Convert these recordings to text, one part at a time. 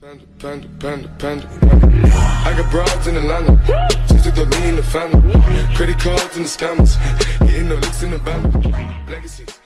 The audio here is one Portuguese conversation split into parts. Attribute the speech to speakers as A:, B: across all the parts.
A: I got broads in Atlanta, just to lean in the family. Credit cards and the scammers, hitting the licks in the band. Legacies.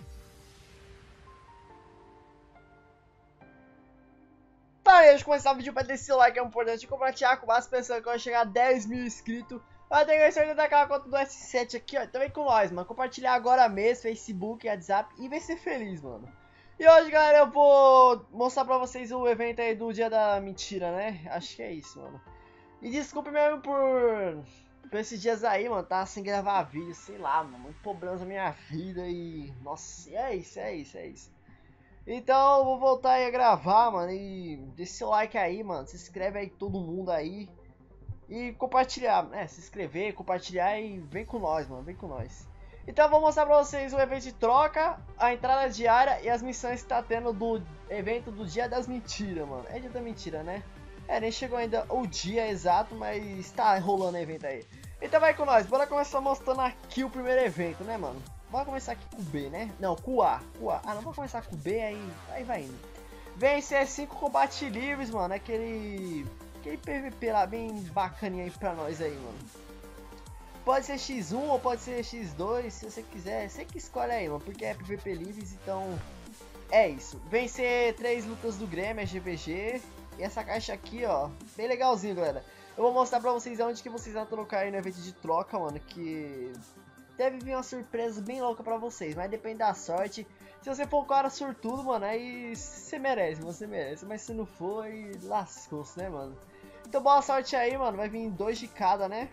B: Para antes de começar o vídeo, para deixar o like, é importante compartilhar com mais pessoas que vão chegar a 10 mil inscritos. Eu tenho certeza daquela conta do S7 aqui, ó. Então vem com nós, mano. Compartilhar agora mesmo, Facebook, WhatsApp e vem ser feliz, mano. E hoje, galera, eu vou mostrar pra vocês o evento aí do Dia da Mentira, né? Acho que é isso, mano. E desculpe mesmo por esses dias aí, mano, tá sem gravar vídeo, sei lá, mano. Muito problema na minha vida e... Nossa, é isso. Então, eu vou voltar aí a gravar, mano, e deixa seu like aí, mano. Se inscreve aí todo mundo aí. E compartilhar, né? Se inscrever, compartilhar e vem com nós, mano, vem com nós. Então eu vou mostrar pra vocês o evento de troca, a entrada diária e as missões que tá tendo do evento do Dia das Mentiras, mano. É Dia da Mentira, né? É, nem chegou ainda o dia exato, mas tá rolando o evento aí. Então vai com nós, bora começar mostrando aqui o primeiro evento, né, mano? Bora começar aqui com o B, né? Não, com o A. Ah, não, vou começar com o B, aí vai indo. Vencer 5 combates livres, mano, aquele PVP lá bem bacaninha aí pra nós aí, mano. Pode ser X1 ou pode ser X2, se você quiser, você que escolhe aí, mano, porque é PVP livres, então é isso. Vencer 3 lutas do Grêmio, é GVG. E essa caixa aqui, ó, bem legalzinho, galera. Eu vou mostrar pra vocês onde que vocês vão trocar aí no evento de troca, mano, que deve vir uma surpresa bem louca pra vocês, mas depende da sorte. Se você for um cara sortudo, mano, aí você merece, mas se não for, aí lascou-se, né, mano. Então boa sorte aí, mano, vai vir 2 de cada, né?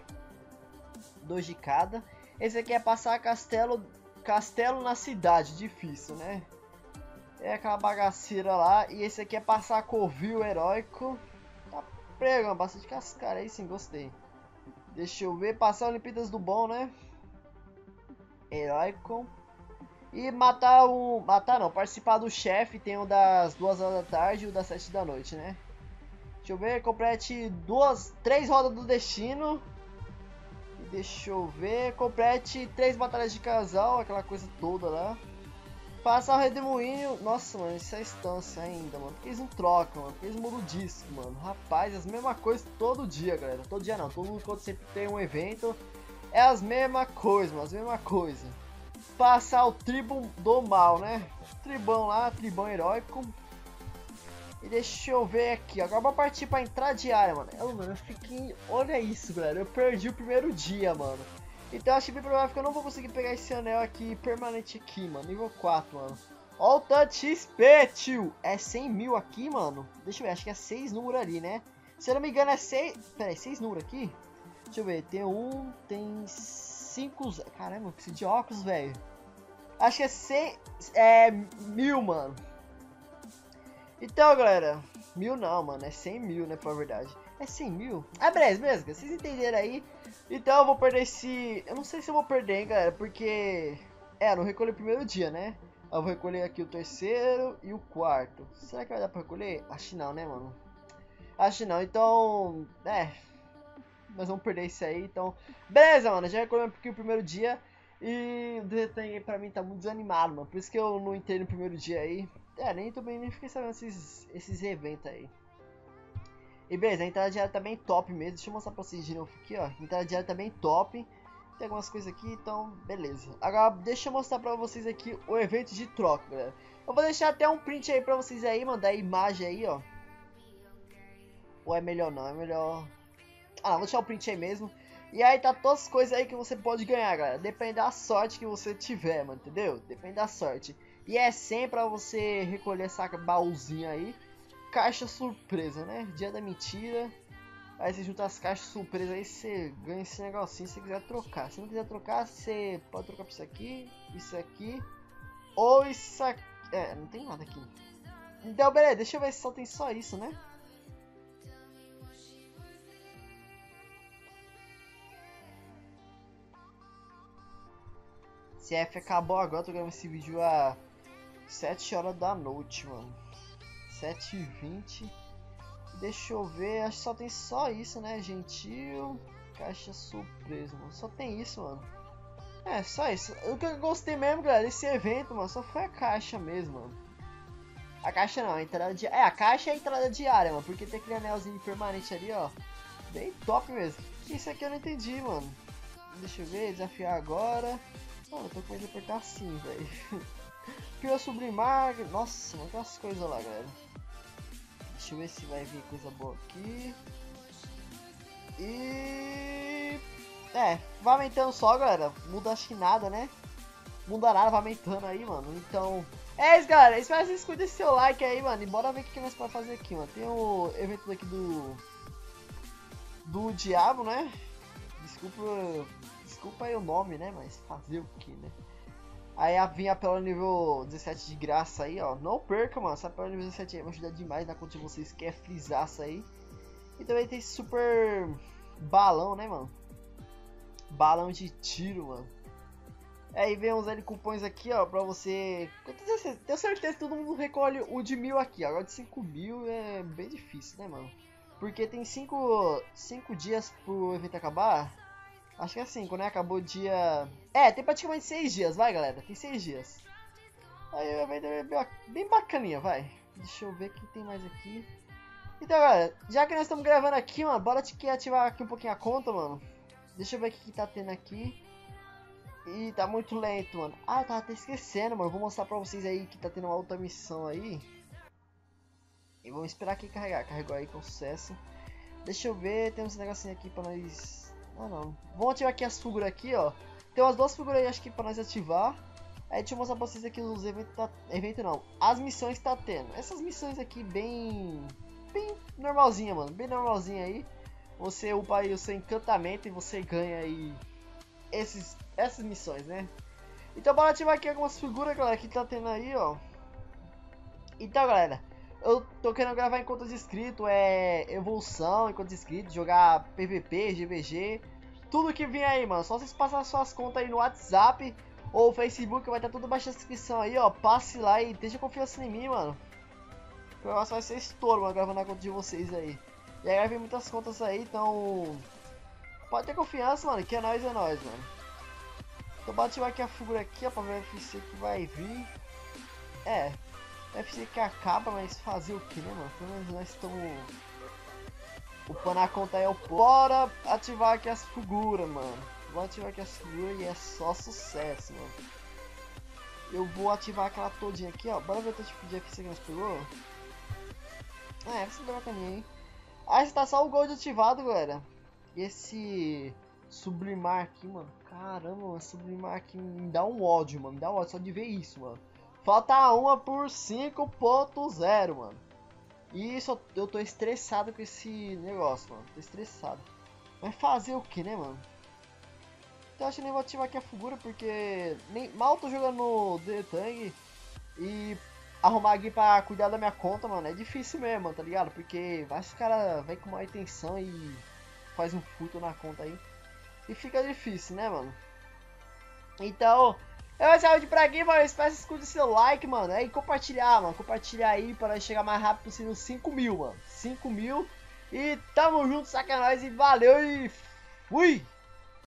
B: 2 de cada. Esse aqui é passar castelo na cidade, difícil, né? É aquela bagaceira lá. E esse aqui é passar covil heróico. Tá pregando bastante cascara aí, sim, gostei. Deixa eu ver, passar Olimpíadas do Bom, né? Heróico. E matar o... Matar não, participar do chefe. Tem o das 2 horas da tarde e o das 7 da noite, né? Deixa eu ver, complete 3 rodas do destino. Deixa eu ver, complete 3 batalhas de casal, aquela coisa toda lá. Passar o redemoinho. Nossa, mano, isso é instância ainda, mano. Porque eles não trocam, mano. Porque eles mudam o disco, mano. Rapaz, as mesmas coisas todo dia, galera. Todo dia não, todo quando sempre tem um evento. É as mesmas coisas, mano. As mesmas coisas. Passar o tribo do mal, né? Tribão lá, tribão heróico. E deixa eu ver aqui, agora vou partir pra entrar diária, mano. Eu fiquei... Olha isso, galera, eu perdi o primeiro dia, mano. Então acho bem provável que eu não vou conseguir pegar esse anel aqui permanente aqui, mano. Nível 4, mano. Ó o tanto de XP, tio. É 100 mil aqui, mano. Deixa eu ver, acho que é 6 números ali, né? Se eu não me engano é 6... Pera aí, 6 números aqui? Deixa eu ver, tem 1, tem 5... Caramba, eu preciso de óculos, velho. Acho que é 100... É 1000, mano. Então, galera, 1000 não, mano, é 100 mil, né, pra verdade. É 100 mil? É beleza, vocês entenderam aí. Então eu vou perder esse... Eu não sei se eu vou perder, hein, galera, porque... eu não recolhi o primeiro dia, né? Eu vou recolher aqui o terceiro e o quarto. Será que vai dar pra recolher? Acho não, né, mano? Acho não, então... nós vamos perder isso aí, então... Beleza, mano, já recolhi aqui o primeiro dia. E o desenho pra mim tá muito desanimado, mano. Por isso que eu não entrei no primeiro dia aí. Nem fiquei sabendo esses eventos aí. E beleza, a entrada diária tá bem top mesmo. Deixa eu mostrar pra vocês de novo aqui, ó. A entrada diária tá bem top. Tem algumas coisas aqui, então beleza. Agora deixa eu mostrar pra vocês aqui o evento de troca, galera. Eu vou deixar até um print aí pra vocês aí, mandar a imagem aí, ó. Ou é melhor não, é melhor... Ah, não, vou deixar o print aí mesmo. E aí tá todas as coisas aí que você pode ganhar, galera. Depende da sorte que você tiver, mano, entendeu? Depende da sorte. E é sempre pra você recolher essa baúzinha aí. Caixa surpresa, né? Dia da mentira. Aí você junta as caixas surpresas aí, você ganha esse negocinho se você quiser trocar. Se não quiser trocar, você pode trocar por isso aqui. Ou isso aqui. Não tem nada aqui. Então, beleza, deixa eu ver se só tem só isso, né? CF acabou agora, tô gravando esse vídeo a 7 horas da noite, mano. 7h20. Deixa eu ver, acho que só tem só isso, né? Gentil, caixa surpresa, mano. Só tem isso, mano. Só isso. O que eu gostei mesmo, galera, desse evento, mano, só foi a caixa mesmo, mano. A caixa não, a entrada diária. É, a caixa é a entrada diária, mano. Porque tem aquele anelzinho permanente ali, ó. Bem top mesmo. Isso aqui eu não entendi, mano. Deixa eu ver, desafiar agora. Mano, eu tô com medo de apertar assim, velho. Pior sublimar. Nossa, mano, tem umas coisas lá, galera. Deixa eu ver se vai vir coisa boa aqui. E... vai aumentando só, galera. Muda acho que nada, né? Muda nada, vai aumentando aí, mano. Então... é isso, galera. Espero que vocês cuidem do seu like aí, mano. E bora ver o que nós podemos fazer aqui, mano. Tem o evento aqui do diabo, né? Desculpa aí o nome, né? Mas fazer o que, né? Aí vinha pelo nível 17 de graça aí, ó. Não perca, mano. Essa pelo nível 17 aí vai ajudar demais na conta de vocês que é frisaça aí. E também tem esse super balão, né, mano? Balão de tiro, mano. Aí vem uns L cupons aqui, ó, pra você... tenho certeza que todo mundo recolhe o de 1000 aqui. Agora de 5000 é bem difícil, né, mano? Porque tem 5 dias pro evento acabar. Acho que é 5, né? Acabou o dia... tem praticamente 6 dias, vai, galera. Tem 6 dias. Aí o evento é bem bacaninha, vai. Deixa eu ver o que tem mais aqui. Então, galera, já que nós estamos gravando aqui, mano, bora ativar aqui um pouquinho a conta, mano. Deixa eu ver o que tá tendo aqui. Ih, tá muito lento, mano. Ah, eu tava até esquecendo, mano. Vou mostrar pra vocês aí que tá tendo uma outra missão aí. E vamos esperar aqui carregar. Carregou aí com sucesso. Deixa eu ver, tem uns negocinhos aqui pra nós... ah, não. Vamos ativar aqui as figuras aqui, ó. Tem umas 2 figuras aí, acho que pra nós ativar. Aí deixa eu mostrar pra vocês aqui os eventos... evento não. As missões que tá tendo. Essas missões aqui bem normalzinha, mano. Bem normalzinha aí. Você upa aí o seu encantamento e você ganha aí essas missões, né? Então bora ativar aqui algumas figuras, galera, que tá tendo aí, ó. Então, galera, eu tô querendo gravar em contas de inscrito, evolução em contas de inscrito, jogar PVP, GVG, tudo que vem aí, mano. Só vocês passarem suas contas aí no WhatsApp ou Facebook, vai estar tudo baixo na descrição aí, ó. Passe lá e deixa confiança em mim, mano. O negócio vai ser estouro, mano, gravando a conta de vocês aí. E aí vai vir muitas contas aí, então... pode ter confiança, mano, que é nóis, mano. Então bora ativar aqui a figura aqui, ó, pra ver o FC que vai vir. FC que acaba, mas fazer o que, né, mano? Pelo menos nós estamos upando a conta aí, bora ativar aqui as figuras, mano. Vou ativar aqui as figuras e é só sucesso, mano. Eu vou ativar aquela todinha aqui, ó. Bora ver o tipo de FC que nós pegou. Essa é bacaninha, hein? Ah, está só o gold ativado, galera. E esse sublimar aqui, mano. Caramba, mano, sublimar aqui me dá um ódio, mano. Me dá um ódio só de ver isso, mano. Falta uma por 5.0, mano. E isso eu tô estressado com esse negócio, mano. Tô estressado. Mas fazer o que, né, mano? Então acho que nem vou ativar aqui a figura porque mal tô jogando no Detang e arrumar aqui pra cuidar da minha conta, mano. É difícil mesmo, tá ligado? Porque vai os caras vem com má intenção e faz um furto na conta aí. E fica difícil, né, mano? Então, eu vou sair de pra aqui, mano. Espero que vocês curtem seu like, mano. E compartilhar, mano. Compartilhar aí para chegar mais rápido possível 5.000, mano. 5.000. E tamo junto, sacanagem. E valeu e fui!